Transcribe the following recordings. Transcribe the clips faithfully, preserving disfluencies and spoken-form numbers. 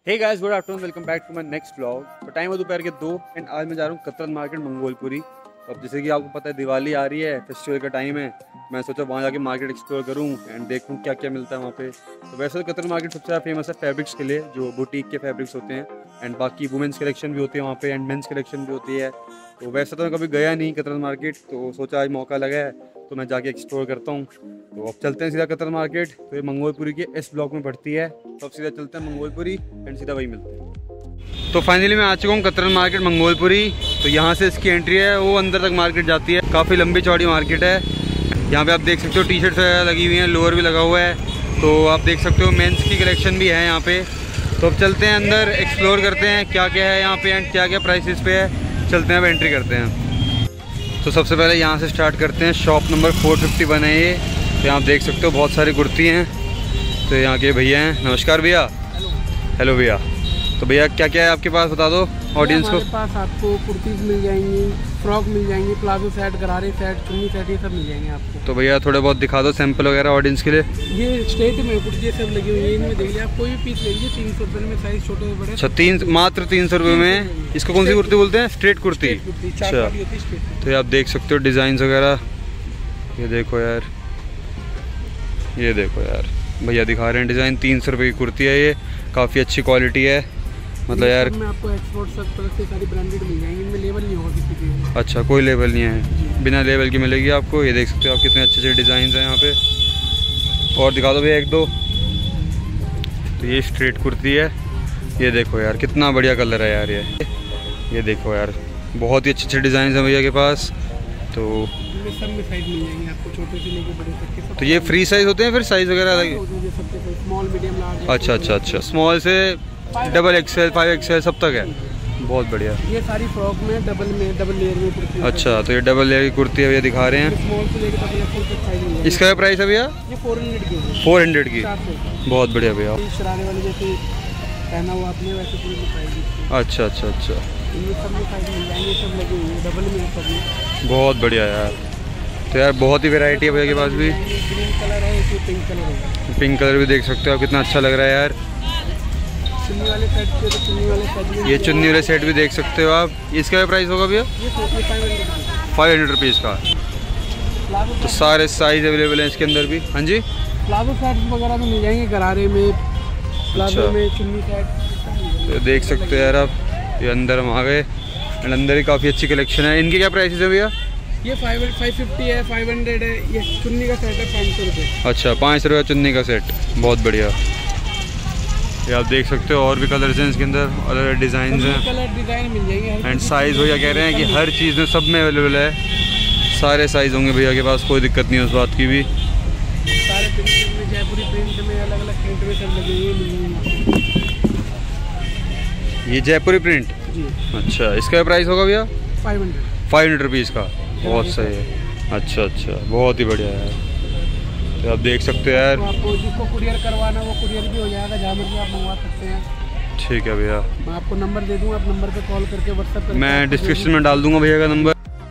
Hey guys, good afternoon, welcome back to my next vlog. तो time है दोपहर के दो एंड आज मैं जा रहा हूँ कतरन मार्केट मंगोलपुरी। तो अब जैसे कि आपको पता है दिवाली आ रही है, फेस्टिवल का टाइम है। मैं सोचा वहाँ जाके मार्केट एक्सप्लोर करूँ एंड देखूँ क्या क्या मिलता है वहाँ पे। तो वैसे तो कतरन मार्केट सबसे ज़्यादा फेमस है फैब्रिक्स के लिए, जो बुटीक के फैब्रिक्स होते हैं एंड बाकी वुमेंस कलेक्शन भी होती है वहाँ पे एंड मेंस कलेक्शन भी होती है। तो वैसे तो मैं कभी गया नहीं कतरन मार्केट, तो सोचा आज मौका लगा है तो मैं जाके एक्सप्लोर करता हूँ। तो अब चलते हैं सीधा कतरन मार्केट। तो ये मंगोलपुरी के इस ब्लॉक में पड़ती है, तो अब सीधा चलते हैं मंगोलपुरी एंड सीधा वही मिलते हैं। तो फाइनली मैं आ चुका हूँ कतरन मार्केट मंगोलपुरी। तो यहाँ से इसकी एंट्री है, वो अंदर तक मार्केट जाती है। काफ़ी लंबी चौड़ी मार्केट है। यहाँ पे आप देख सकते हो टी शर्ट्स वगैरह लगी हुई हैं, लोअर भी लगा हुआ है। तो आप देख सकते हो मेंस की कलेक्शन भी है यहाँ पे। तो अब चलते हैं अंदर, एक्सप्लोर करते हैं क्या क्या है यहाँ पे एंड क्या क्या प्राइसेस पे है। चलते हैं, अब एंट्री करते हैं। तो सबसे पहले यहाँ से स्टार्ट करते हैं। Shop number four fifty one है ये। तो यहाँ आप देख सकते हो बहुत सारी कुर्ती हैं। तो यहाँ के भैया हैं। नमस्कार भैया। हेलो भैया। तो भैया क्या क्या है आपके पास, बता दो ऑडियंस को। हमारे पास आपको कुर्तीज़ मिल जाएंगी, फ्रॉक मिल जाएंगी, प्लाजो सेट, गरारे सेट, चुन्नी सेट, ये सब मिल जाएंगे आपको। तो भैया थोड़े बहुत दिखा दो सैंपल वगैरह ऑडियंस के लिए। ये स्ट्रेट में कुर्ती सब लगी हुई है, इनमें देख लीजिए आप कोई भी पीस ले लीजिए, तीन सौ रुपये में साइज छोटे बड़े। अच्छा, तीन मात्र तीन सौ रुपये में। इसको कौन सी कुर्ती बोलते हैं? स्ट्रेट कुर्ती। अच्छा, तो ये आप देख सकते हो डिज़ाइन वगैरह। ये देखो यार, ये देखो यार भैया दिखा रहे हैं डिज़ाइन। तीन सौ रुपये की कुर्ती है ये, काफ़ी अच्छी क्वालिटी है। मतलब यार में आपको एक्सपोर्ट सब से सारी ब्रांडेड मिल जाएंगी, इनमें लेबल नहीं होगा किसी के। अच्छा, कोई लेबल नहीं है, बिना लेबल की मिलेगी आपको। ये देख सकते हो आप कितने अच्छे अच्छे डिज़ाइन हैं यहाँ पे। और दिखा दो भैया एक दो। तो ये स्ट्रेट कुर्ती है। ये देखो यार कितना बढ़िया कलर है यार। ये ये देखो यार बहुत ही अच्छे अच्छे डिज़ाइन हैं भैया के पास। तो सब में साइज मिल जाएंगे आपको, छोटे से लेके बड़े तक के। तो ये फ्री साइज़ होते हैं फिर साइज़ वगैरह अलग? Small, medium, large. अच्छा अच्छा अच्छा, स्मॉल से डबल एक्सएल, फाइव एक्सएल सब तक है। बहुत बढ़िया। ये सारी फ्रॉक में डबल में डबल लेयर में कुर्ती। अच्छा, तो ये डबल लेयर की कुर्ती है भैया दिखा रहे हैं। स्मॉल से लेकर डबल एक्सएल तक साइज मिल जाएगी। इसका क्या प्राइस है भैया? ये फोर हंड्रेड की। फोर हंड्रेड की, बहुत बढ़िया भैया। शरारे वाले जैसे पहना हुआ आपने वैसे पूरी प्राइस। अच्छा अच्छा अच्छा, इनमें सब में साइज मिल जाएंगे, सब लगे हुए हैं डबल में सब में। बहुत बढ़िया यार। तो यार बहुत ही वैरायटी है भैया के पास भी। ग्रीन कलर है, इसमें पिंक कलर है। पिंक कलर भी देख सकते हो आप, कितना अच्छा लग रहा है यार। चुन्नी वाले सेट पे तो चुन्नी वाले सेट, ये चुन्नी वाले सेट भी देख सकते हो आप। इसका क्या प्राइस होगा भैया? ये फाइव हंड्रेड रुपीज़ का। तो सारे साइज अवेलेबल हैं इसके अंदर भी। हाँ जी, प्लाजो सेट वगैरह भी मिल जाएंगे, गरारे में, प्लाजो में, चुन्नी सेट। तो देख सकते हो यार आप, ये अंदर हम आ गए एंड अंदर ही काफ़ी अच्छी कलेक्शन है। इनके क्या प्राइसेस है भैया? ये फाइव फाइव फिफ्टी है, फाइव हंड्रेड है। ये चुन्नी का सेट है पाँच सौ रुपये। अच्छा, पाँच सौ रुपये चुन्नी का सेट, बहुत बढ़िया। ये आप देख सकते हो और भी कलर्स हैं इसके अंदर, अलग अलग डिज़ाइन हैं, कलर डिज़ाइन मिल जाएंगे एंड साइज़ भैया कह रहे हैं कि हर चीज़ में सब में अवेलेबल है। सारे साइज़ होंगे भैया के पास, कोई दिक्कत नहीं है उस बात की भी। सारे प्रिंट में, जयपुरी प्रिंट में, अलग अलग प्रिंट में सब लगे हुए। ये जयपुरी प्रिंट जी। अच्छा, इसका प्राइस होगा भैया? Five hundred five hundred rupees का, बहुत सही है। अच्छा अच्छा, बहुत ही बढ़िया है। तो आप देख सकते हो यार। तो आपको जिसको कुरियर करवाना वो कुरियर भी हो जाएगा, जहाँ मर्जी आप मंगवा सकते हैं। ठीक है भैया, मैं आपको नंबर दे दूँगा, आप नंबर पे कॉल करके व्हाट्सएप कर। मैं डिस्क्रिप्शन में डाल दूंगा भैया का नंबर।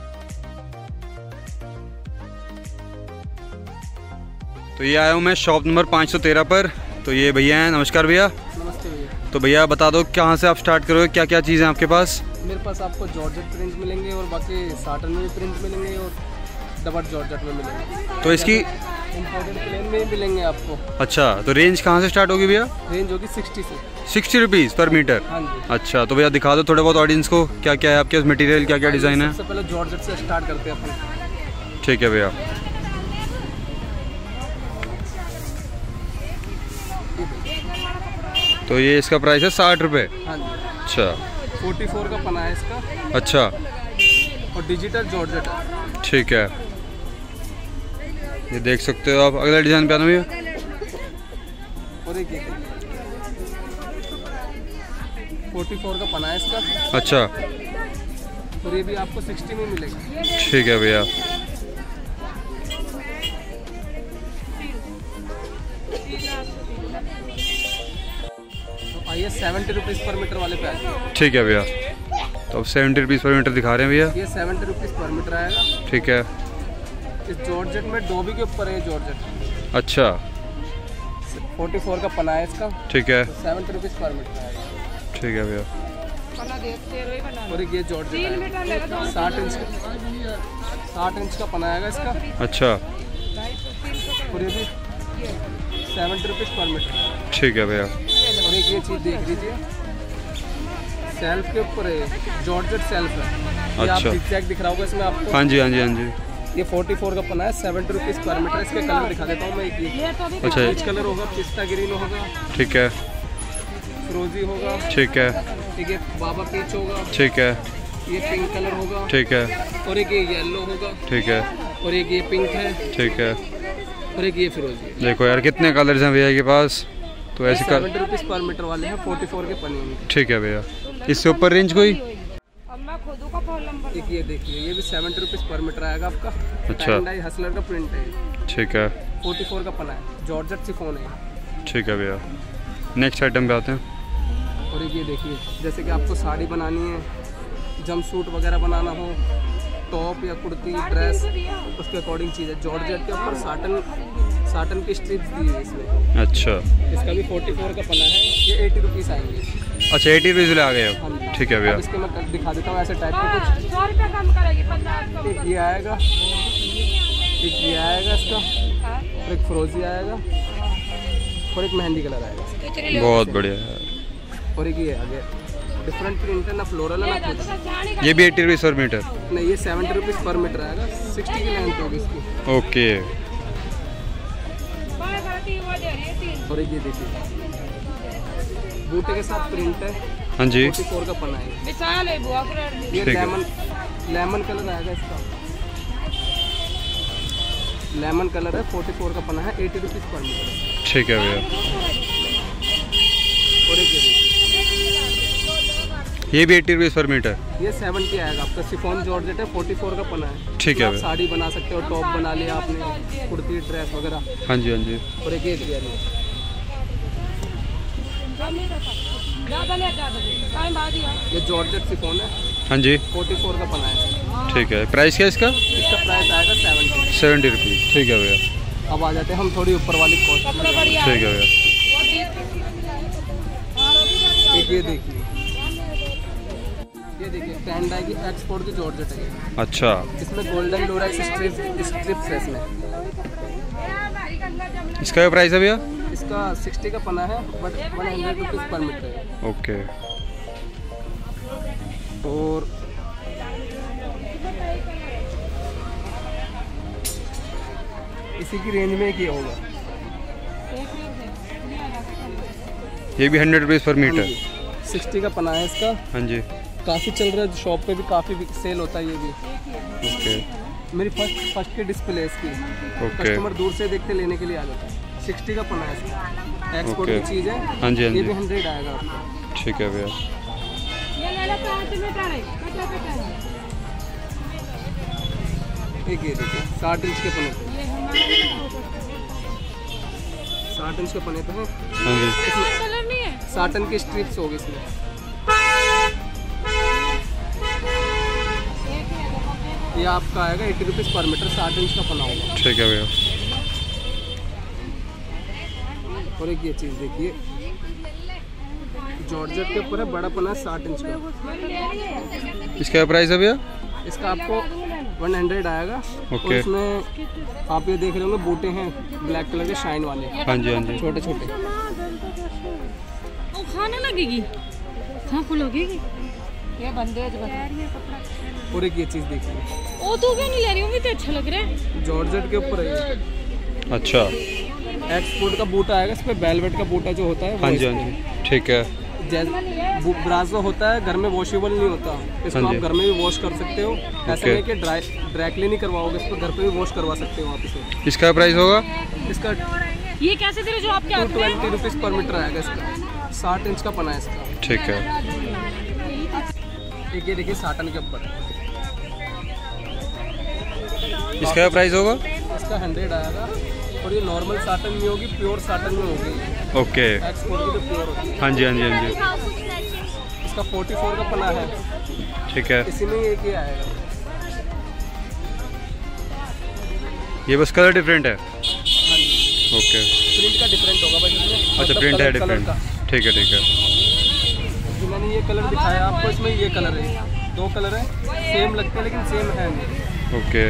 तो ये आया हूँ मैं शॉप नंबर पाँच सौ तेरह पर। तो ये भैया हैं। नमस्कार भैया। नमस्ते भैया। तो भैया बता दो कहाँ से आप स्टार्ट करोगे, क्या क्या चीज़ें आपके पास? मेरे पास आपको जॉर्जेट प्रिंट मिलेंगे और बाकी साटन में भी प्रिंट मिलेंगे और डबल जॉर्जेट में मिलेंगे। तो इसकी इम्पोर्टेड प्लेन में मिलेंगे आपको। अच्छा, तो रेंज कहाँ से स्टार्ट होगी भैया? रेंज होगी सिक्सटी से। Sixty rupees per metre? हाँ जी। अच्छा, तो भैया दिखा दो थोड़े बहुत ऑडियंस को क्या क्या है आपके पास मटेरियल, क्या क्या डिज़ाइन है। सबसे पहले जॉर्जेट से स्टार्ट करते हैं अपन। ठीक है भैया। तो ये इसका प्राइस है साठ रुपये? हाँ जी। अच्छा, फोर्टी फोर का पना है इसका। अच्छा, और डिजिटल जॉर्जेट है। ठीक है। ये देख सकते हो आप। अगला डिज़ाइन पे आना भैया। और एक फोर्टी फोर का पना है इसका। अच्छा, और ये भी आपको सिक्सटी में मिलेगा। ठीक है भैया। तो आइए सेवेंटी रुपीज़ पर मीटर वाले पे आ जाइए। ठीक है भैया। तो अब सेवेंटी रुपीज़ पर मीटर दिखा रहे हैं भैया। ये सेवेंटी रुपीज़ पर मीटर आएगा। ठीक है। इस जॉर्जेट में डोबी के ऊपर है जॉर्जेट। अच्छा, फोर्टी फोर का पना है इसका। ठीक है। सेवेंटी रुपीज़ पर मीटर आएगा। ठीक है भैया। और एक ये जॉर्जेट साठ इंच साठ इंच का पना आएगा इसका। अच्छा। और ये भी सेवेंटी रुपीज़ पर मीटर। ठीक है भैया। और एक ये चीज़ देख लीजिए, सेल्फ के ऊपर है, जॉर्जेट सेल्फ है। ये अच्छा। आप जिग-जैग दिख रहा होगा इसमें आपको। हाँ जी हाँ जी हाँ जी। ये चौवालीस का पना है, सेवेंटी रुपीज़ पर मीटर। इसके कलर दिखा देता हूँ मैं। एक ये अच्छा। पीच कलर होगा, पिस्ता ग्रीन होगा, ठीक है। फिरोजी होगा, ठीक है। ठीक है, बाबा पीच होगा, ठीक है। ये पिंक कलर होगा, ठीक है। और एक ये येलो होगा, ठीक है। और एक ये पिंक है, ठीक है। और एक ये फिरोजी है। देखो यार कितने कलर्स हैं भैया के पास। तो ऐसे कर सेवेंटी रुपीज़ पर मीटर वाले हैं, चौवालीस के पने हैं। ठीक है भैया। इससे ऊपर रेंज कोई? एक ये देखिए, ये भी सेवेंटी रुपीज़ पर मीटर आएगा आपका। अच्छा। टाई हसलर का प्रिंट है, ठीक है। चौवालीस का पना है, जॉर्जेट शिफॉन है। ठीक है भैया। नेक्स्ट आइटम पे आते हैं। और एक ये देखिए, जैसे कि आपको साड़ी बनानी है, जंप सूट वगैरह बनाना हो, टॉप या कुर्ती ड्रेस, उसके अकॉर्डिंग चीज़ है। जॉर्जेट के ऊपर साटन साटन की स्ट्रिप्स दी है इसमें। अच्छा। इसका भी चौवालीस का पना है, ये अस्सी रुपीज़ आएंगे। अच्छा एटी रुपीज़ आ गए हो। हाँ जी। ठीक है भैया। अब इसके मैं दिखा देता हूँ ऐसे टाइप के कुछ। सौ रुपये कम करेगी पंद्रह। एक ये आएगा, एक ये आएगा इसका, और एक फिरोजी आएगा, और एक मेहंदी कलर आएगा। बहुत बढ़िया है। और एक ये आ गया, डिफरेंट प्रिंट है, ना फ्लोरल है ना कुछ। ये भी एटी रुपीज़ पर मीटर? नहीं, ये सेवेंटी रुपीज़ पर मीटर आएगा, सिक्सटी की लेंथ होगी इसकी। ओके। और एक ये देखिए, बूटे के साथ प्रिंट है। हाँ जी। चौवालीस का पना है। ये ठीक है। लेमन लेमन कलर आएगा इसका, लेमन कलर है, चौवालीस का पना है, अस्सी रुपीज़ पर मीटर। ठीक है भैया। और एक ये देखिए, ये भी एटी रुपीज़ पर मीटर? ये सेवेंटी आएगा आपका, शिफॉन जॉर्जेट है, चौवालीस का पना है। ठीक है आप भैया। साड़ी बना सकते हो, टॉप बना लिया आपने, कुर्ती ड्रेस वगैरह। हाँ जी हाँ जी। और एक ये दिया ये जॉर्जेट शिफॉन है, हाँ जी। चौवालीस का पना है। ठीक है। प्राइस क्या है इसका? इसका प्राइस आएगा सेवेंटी। Seventy rupees. ठीक है भैया। अब आ जाते हैं हम थोड़ी ऊपर वाली कॉस्ट। ठीक है भैया। एक ये देखिए, ये देखिए स्टैंड आएगी, एक्सपोर्ट की जॉर्जेट है। अच्छा। इसमें गोल्डन लोरेक्स स्ट्रिप्स स्ट्रिप्स है इसमें। इसका क्या प्राइस है भैया? इसका साठ का पना है, but one hundred rupees per metre है। ओके। और इसी की रेंज में एक ये होगा, ये भी हंड्रेड रुपीज़ पर मीटर? साठ का पना है इसका। हाँ जी। काफ़ी चल रहा है, शॉप पे भी काफ़ी सेल होता है ये भी। ओके। मेरी फर्स्ट फर्स्ट की डिस्प्ले है इसकी। ओके। कस्टमर दूर से देखते लेने के लिए आ जाता है। साठ का पना है इसका, एक्सपोर्ट ओके। की चीज़ है। हाँ जी हाँ ये जी। भी हंड्रेड आएगा आपको। ठीक है भैया। एक ये देखिए, साठ इंच के पने पे, साठ इंच के पने पे है। हाँ जी। साटन की स्ट्रिप्स होगी इसमें। ये आपका आएगा अस्सी रुपीज़ पर मीटर, साठ इंच का पना होगा। ठीक है भैया। और एक ये चीज़ देखिए, जॉर्जेट के ऊपर है, बड़ा पना है, साठ इंच का। इसका क्या प्राइस है भैया? इसका आपको वन हंड्रेड आएगा। और ओके। इसमें आप ये देख रहे होंगे बूटे हैं ब्लैक कलर के शाइन वाले, हाँ जी हाँ जी। छोटे छोटे। खाने लगेगी, हाँ को लगेगी। ये बंदेज बता रही है कपड़ा। और एक ये चीज़ देखिए, ओ तू क्यों नहीं ले रही? वो भी तो अच्छा लग रहा है। जॉर्जेट के ऊपर है ये। अच्छा। एक्सपोर्ट का बूटा आएगा, इस पर वेलवेट का बूटा जो होता है वो हाँ जी हाँ इस जी। ठीक है। पे। जैसे ब्राजो होता है घर में वॉशेबल नहीं होता, इसको हाँ आप जी। घर में भी वॉश कर सकते हो। ऐसा ओके। नहीं कि ड्राई ड्राई नहीं करवाओगे, इसको घर पे भी वॉश करवा सकते हो आप इसे। इसका प्राइस होगा? इसका ये कैसे दे रहे जो आपके टू हाथ में? ट्वेंटी रुपीज़ पर मीटर आएगा इसका, साठ इंच का पना है इसका। ठीक है। एक ये देखिए साटन के ऊपर, इसका क्या प्राइस होगा? इसका हंड्रेड आएगा। और ये नॉर्मल साटन में होगी, प्योर साटन में होगी, ओके। एक्सपोर्ट की तो प्योर होती है। हाँ जी हाँ जी हाँ जी। इसका चौवालीस का पना है, ठीक है। इसी में एक ही आएगा। ये बस कलर डिफरेंट है? हाँ जी। ओके। प्रिंट का डिफरेंट होगा बस इसमें। अच्छा मतलब प्रिंट है कलर- कलर डिफरेंट। का। ठीक है ठीक है। बिना ये कलर दिखाया आपको, इसमें ये कलर है, दो कलर है, सेम लगते हैं लेकिन सेम है नहीं। ओके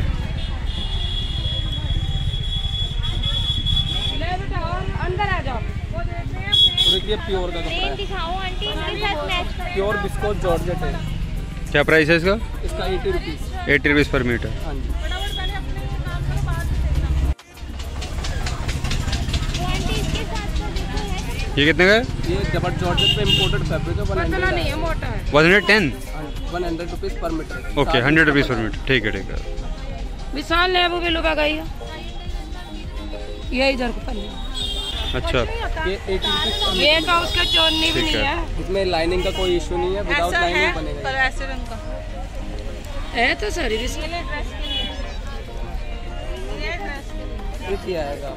अंदर आ जाओ। देखिए प्योर का कपड़ा है, दिखाओ आंटी, इनके साथ मैच कर। प्योर बिस्कोट जॉर्जेट है। क्या प्राइस है इसका? इसका eighty rupees. Eighty rupees per metre. हाँ जी। आंटी इसके साथ तो देखो है। ये कितने का है? ये डबल जॉर्जेट पे इम्पोर्टेड फैब्रिक है, वन हंड्रेड नहीं है, मोटा है। One hundred ten. One hundred rupees per metre. Okay hundred rupees per metre, ठीक है ठीक है। विशाल ने वो भी लुका गई है, ये इधर को पल्ले। अच्छा ये एटी रुपीज़। ये का उसका चोन्नी भी ठीक नहीं है। है। इसमें लाइनिंग का कोई इशू नहीं है, विदाउट लाइनिंग बनेगा। ऐसे रंग का है तो सर विशाल। ये क्या आएगा?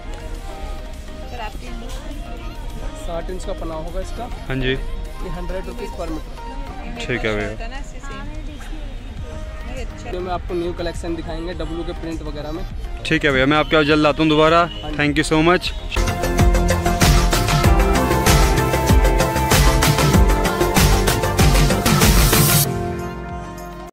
साठ इंच का पना होगा इसका। हाँ जी ये हंड्रेड रुपीज़ पर मीटर। ठीक है भैया। जो मैं आपको न्यू कलेक्शन दिखाएंगे डब्लू के प्रिंट वगैरह में। ठीक है भैया, मैं आपके पास जल्द आता हूँ दोबारा। Thank you so much.